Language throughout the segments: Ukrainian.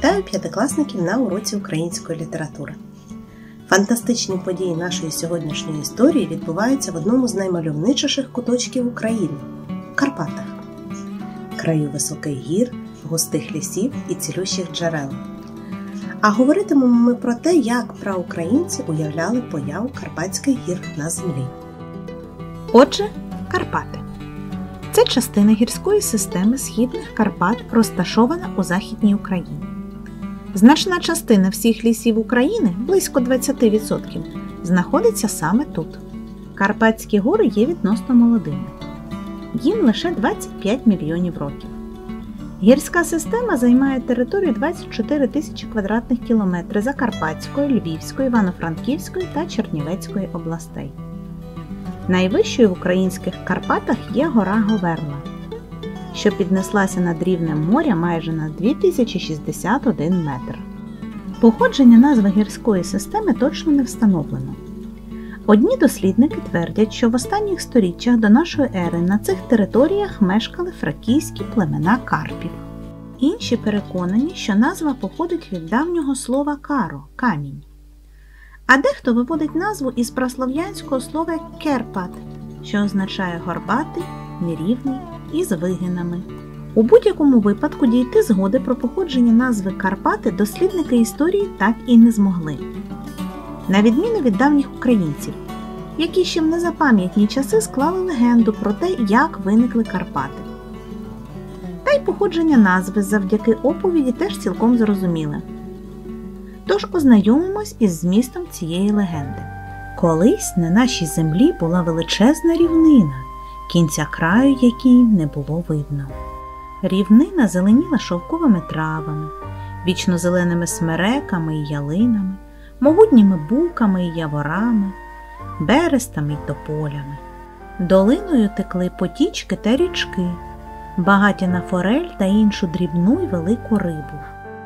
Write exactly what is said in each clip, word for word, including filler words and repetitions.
Вітаю п'ятикласників на уроці української літератури. Фантастичні події нашої сьогоднішньої історії відбуваються в одному з наймальовничіших куточків України – Карпатах. Краю високих гір, густих лісів і цілющих джерел. А говоритимемо ми про те, як праукраїнці уявляли появу Карпатських гір на землі. Отже, Карпати. Це частина гірської системи східних Карпат, розташована у Західній Україні. Значна частина всіх лісів України, близько двадцять відсотків, знаходиться саме тут. Карпатські гори є відносно молодими. Їм лише двадцять п'ять мільйонів років. Гірська система займає територію двадцять чотири тисячі квадратних кілометрів Закарпатської, Львівської, Івано-Франківської та Чернівецької областей. Найвищою в українських Карпатах є гора Говерла, що піднеслася над рівнем моря майже на дві тисячі шістдесят один метр. Походження назви гірської системи точно не встановлено. Одні дослідники твердять, що в останніх сторіччях до нашої ери на цих територіях мешкали фракійські племена карпів. Інші переконані, що назва походить від давнього слова «каро» – «камінь». А дехто виводить назву із праслов'янського слова «керпат», що означає горбатий, нерівний і з вигинами. У будь-якому випадку дійти згоди про походження назви Карпати дослідники історії так і не змогли. На відміну від давніх українців, які ще в незапам'ятні часи склали легенду про те, як виникли Карпати. Та й походження назви завдяки оповіді теж цілком зрозуміле. Тож ознайомимось із змістом цієї легенди. Колись на нашій землі була величезна рівнина, кінця краю якій не було видно. Рівнина зеленіла шовковими травами, вічнозеленими смереками і ялинами, могутніми буками і яворами, берестами й тополями. Долиною текли потічки та річки, багаті на форель та іншу дрібну й велику рибу.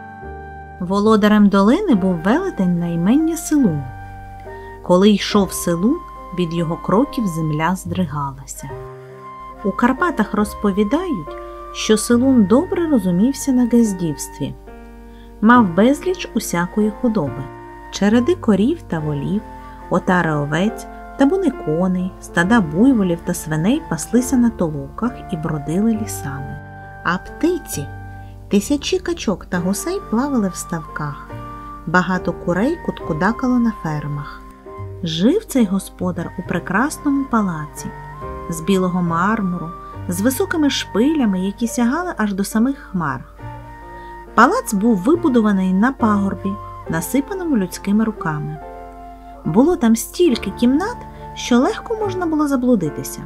Володарем долини був велетень на ім'я Силун. Коли йшов Силун, від його кроків земля здригалася. У Карпатах розповідають, що Силун добре розумівся на газдівстві. Мав безліч усякої худоби – череди корів та волів, отари овець, табуни коней, стада буйволів та свиней паслися на толоках і бродили лісами. А птиці – тисячі качок та гусей плавали в ставках, багато курей куткудакало на фермах. Жив цей господар у прекрасному палаці, з білого мармуру, з високими шпилями, які сягали аж до самих хмар. Палац був вибудований на пагорбі, насипаному людськими руками. Було там стільки кімнат, що легко можна було заблудитися.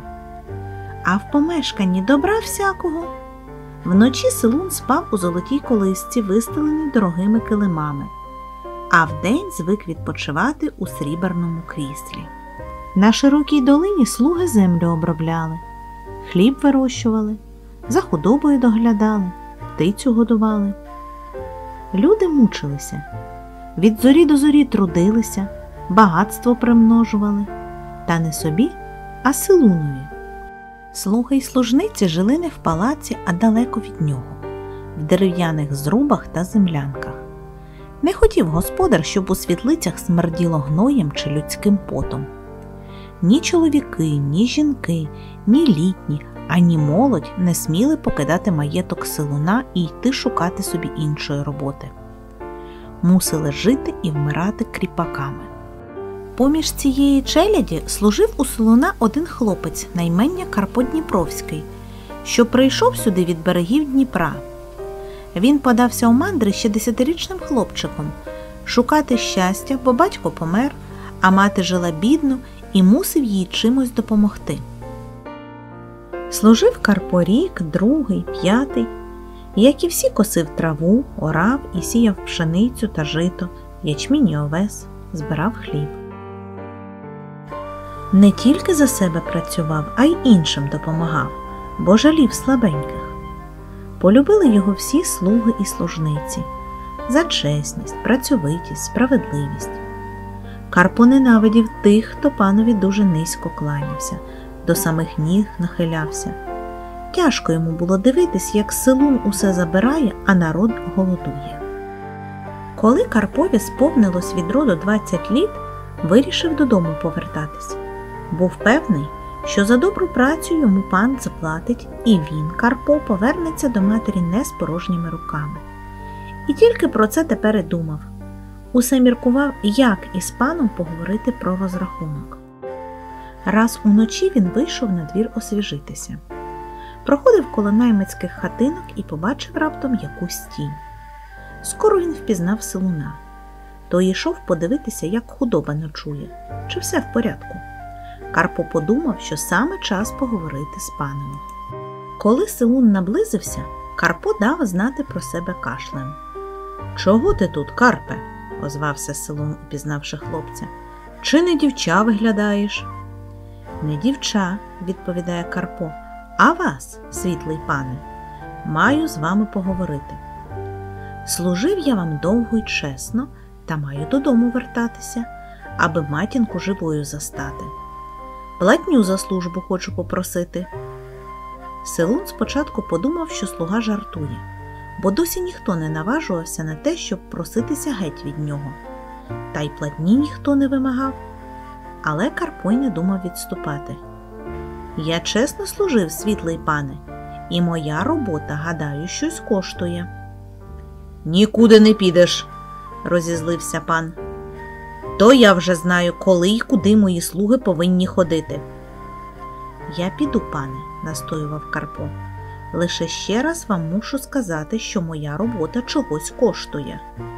А в помешканні добра всякого. Вночі Силун спав у золотій колисці, вистеленій дорогими килимами, а вдень звик відпочивати у сріберному кріслі. На широкій долині слуги землю обробляли, хліб вирощували, за худобою доглядали, птицю годували. Люди мучилися, від зорі до зорі трудилися, багатство примножували, та не собі, а Силунові. Слуги й служниці жили не в палаці, а далеко від нього, в дерев'яних зрубах та землянках. Не хотів господар, щоб у світлицях смерділо гноєм чи людським потом. Ні чоловіки, ні жінки, ні літні, ані молодь не сміли покидати маєток Силуна і йти шукати собі іншої роботи. Мусили жити і вмирати кріпаками. Поміж цієї челяді служив у Силуна один хлопець на ім'я Карпо Дніпровський, що прийшов сюди від берегів Дніпра. Він подався у мандри ще десятирічним хлопчиком шукати щастя, бо батько помер, а мати жила бідно і мусив їй чимось допомогти. Служив Карпо рік, другий, п'ятий, як і всі косив траву, орав і сіяв пшеницю та жито, ячмінь і овес, збирав хліб. Не тільки за себе працював, а й іншим допомагав, бо жалів слабеньких. Полюбили його всі слуги і служниці за чесність, працьовитість, справедливість. Карпо ненавидів тих, хто панові дуже низько кланявся, до самих ніг нахилявся. Тяжко йому було дивитись, як Силун усе забирає, а народ голодує. Коли Карпові сповнилось від роду двадцять літ, вирішив додому повертатись. Був певний, що за добру працю йому пан заплатить, і він, Карпо, повернеться до матері не з порожніми руками. І тільки про це тепер і думав. Усе міркував, як із паном поговорити про розрахунок. Раз уночі він вийшов на двір освіжитися. Проходив коло наймицьких хатинок і побачив раптом якусь тінь. Скоро він впізнав селуна. Той йшов подивитися, як худоба ночує, чи все в порядку. Карпо подумав, що саме час поговорити з паном. Коли селун наблизився, Карпо дав знати про себе кашлем. «Чого ти тут, Карпе?» – озвався селун, упізнавши хлопця. «Чи не дівча виглядаєш?» «Не дівча», – відповідає Карпо, – «а вас, світлий пане, маю з вами поговорити. Служив я вам довго й чесно, та маю додому вертатися, аби матінку живою застати. Платню за службу хочу попросити». Селун спочатку подумав, що слуга жартує, бо досі ніхто не наважувався на те, щоб проситися геть від нього. Та й платні ніхто не вимагав. Але Карпо й не думав відступати. «Я чесно служив, світлий пане, і моя робота, гадаю, щось коштує». «Нікуди не підеш», – розізлився пан. «То я вже знаю, коли й куди мої слуги повинні ходити». «Я піду, пане», – настоював Карпо. «Лише ще раз вам мушу сказати, що моя робота чогось коштує».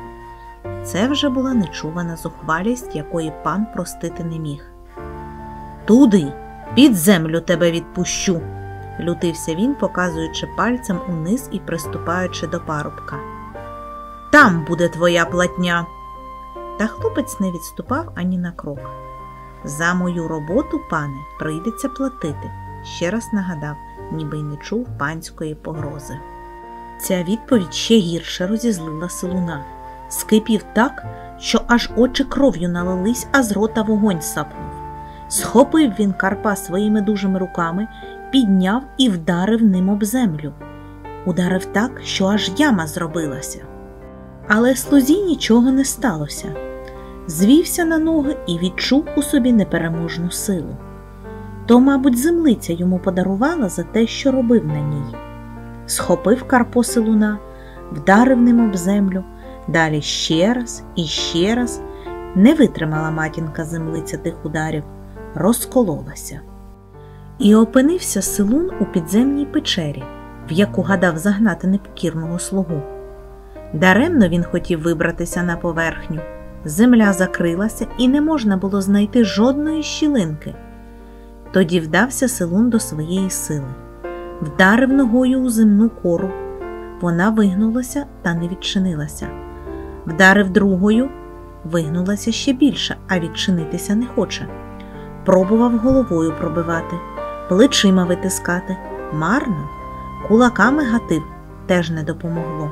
Це вже була нечувана зухвалість, якої пан простити не міг. «Туди, під землю тебе відпущу», – лютився він, показуючи пальцем униз і приступаючи до парубка. «Там буде твоя платня». Та хлопець не відступав ані на крок. «За мою роботу, пане, прийдеться платити», – ще раз нагадав, ніби й не чув панської погрози. Ця відповідь ще гірше розізлила селуна. Скипів так, що аж очі кров'ю налились, а з рота вогонь сапнув. Схопив він Карпа своїми дужими руками, підняв і вдарив ним об землю. Ударив так, що аж яма зробилася. Але слузі нічого не сталося. Звівся на ноги і відчув у собі непереможну силу. То, мабуть, землиця йому подарувала за те, що робив на ній. Схопив Карпо селуна, вдарив ним об землю, далі ще раз і ще раз. Не витримала матінка землиця тих ударів, розкололася. І опинився селун у підземній печері, в яку гадав загнати непокірного слугу. Даремно він хотів вибратися на поверхню. Земля закрилася і не можна було знайти жодної щілинки. Тоді вдався селун до своєї сили. Вдарив ногою у земну кору. Вона вигнулася та не відчинилася. Вдарив другою, вигнулася ще більше, а відчинитися не хоче. Пробував головою пробивати, плечима витискати. Марно. Кулаками гатив, теж не допомогло.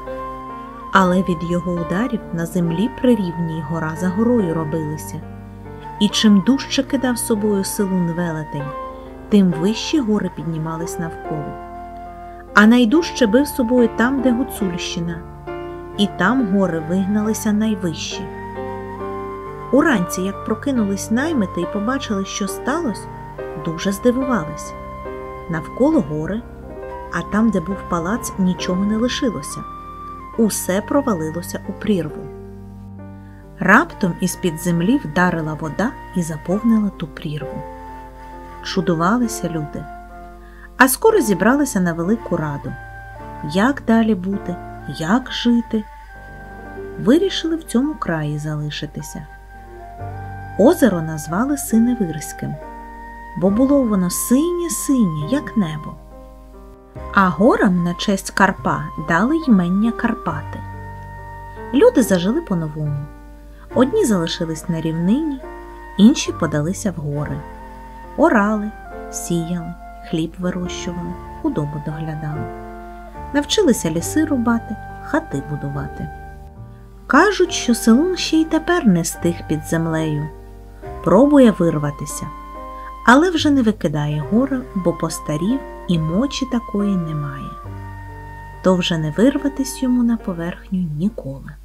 Але від його ударів на землі при рівній гора за горою робилися. І чим дужче кидав собою селун велетень, тим вищі гори піднімались навколо. А найдужче бив собою там, де Гуцульщина, і там гори вигналися найвищі. Уранці, як прокинулись наймити і побачили, що сталося, дуже здивувались. Навколо гори, а там, де був палац, нічого не лишилося. Усе провалилося у прірву. Раптом із-під землі вдарила вода і заповнила ту прірву. Чудувалися люди. А скоро зібралися на велику раду. Як далі бути? Як жити? Вирішили в цьому краї залишитися. Озеро назвали Синевирським, бо було воно синє-синє, як небо. А горам на честь Карпа дали ймення Карпати. Люди зажили по-новому. Одні залишились на рівнині, інші подалися в гори. Орали, сіяли, хліб вирощували, худобу доглядали. Навчилися ліси рубати, хати будувати. Кажуть, що селун ще й тепер не стих під землею. Пробує вирватися, але вже не викидає гори, бо постарів і мочі такої немає. То вже не вирватись йому на поверхню ніколи.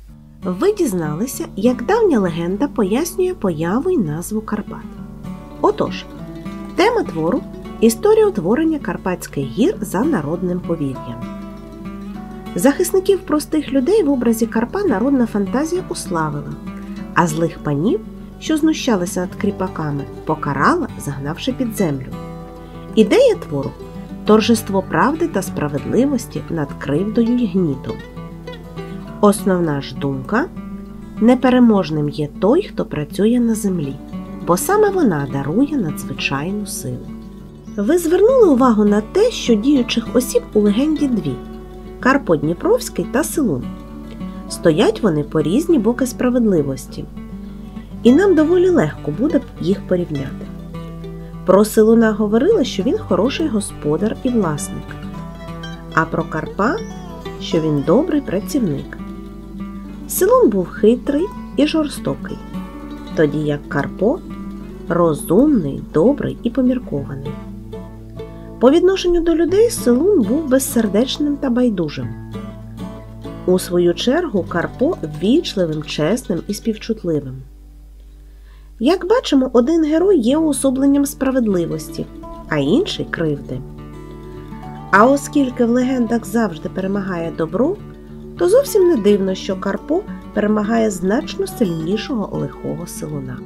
Ви дізналися, як давня легенда пояснює появу й назву Карпат. Отож, тема твору – історія утворення Карпатських гір за народним повір'ям. Захисників простих людей в образі Карпа народна фантазія уславила, а злих панів, що знущалися над кріпаками, покарала, загнавши під землю. Ідея твору – торжество правди та справедливості над кривдою й гнітом. Основна ж думка – непереможним є той, хто працює на землі, бо саме вона дарує надзвичайну силу. Ви звернули увагу на те, що діючих осіб у легенді дві – Карпо Дніпровський та Силун. Стоять вони по різні боки справедливості, і нам доволі легко буде їх порівняти. Про Силуна говорили, що він хороший господар і власник, а про Карпа, що він добрий працівник. Силун був хитрий і жорстокий, тоді як Карпо – розумний, добрий і поміркований. По відношенню до людей Силун був безсердечним та байдужим. У свою чергу Карпо – ввічливим, чесним і співчутливим. Як бачимо, один герой є уособленням справедливості, а інший – кривди. А оскільки в легендах завжди перемагає добро, то зовсім не дивно, що Карпо перемагає значно сильнішого лихого Силуна.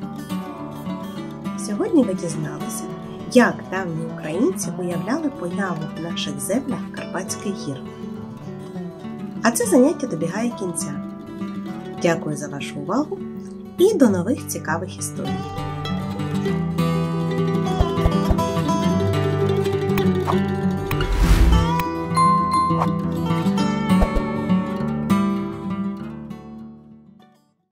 Сьогодні ви дізналися, як давні українці уявляли появу в наших землях Карпатських гір. А це заняття добігає кінця. Дякую за вашу увагу і до нових цікавих історій!